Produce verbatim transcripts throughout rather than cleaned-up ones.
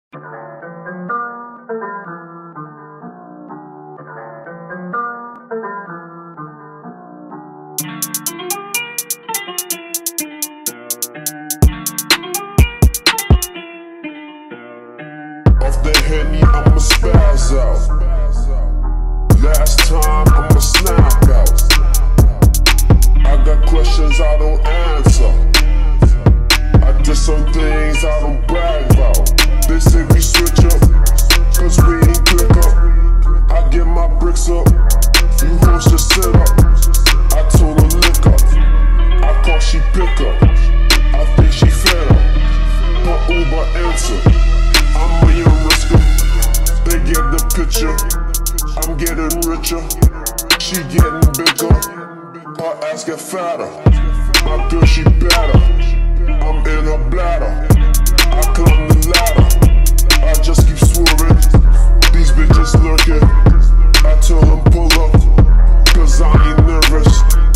Off the Henny, I'ma spaz out. Last time, I'ma snap out. I got questions I don't answer. I did some things I don't brag about. They say we switch up, cause we ain't click up. I get my bricks up, you hoes just sit up. I told her lick up, I call she pick up. I think she fed up, her Uber answer. I'm a young risker, they get the picture. I'm getting richer, she getting bigger. Her ass get fatter, my girl she better. I'm in her bladder, I climb the ladder. I just keep swerving, these bitches lurking. I tell them pull up, cause I ain't nervous.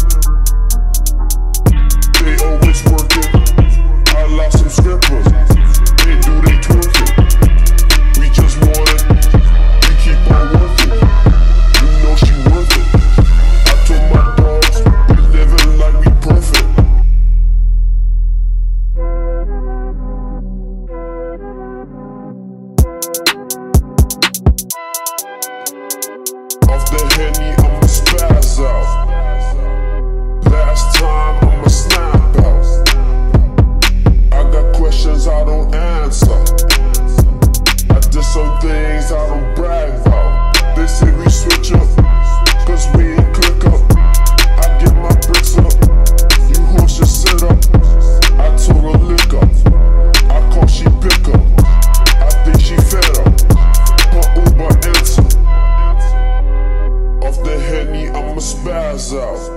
They always working, I lost some strippers. They do they twerking, we just want it. We keep on working, you know she worth it. I told my dogs, we living like we perfect. Off the Henny, I'ma spaz out. Last time, I'ma snap out. I got questions I don't answer. I did some things I don't brag about. They say we switch up, cause we ain't click up. I get my bricks up, you hoes just sit up. I told her lick up, I call she pick up. I think she fed up, her Uber answer. Off the Henny, I'ma spaz out.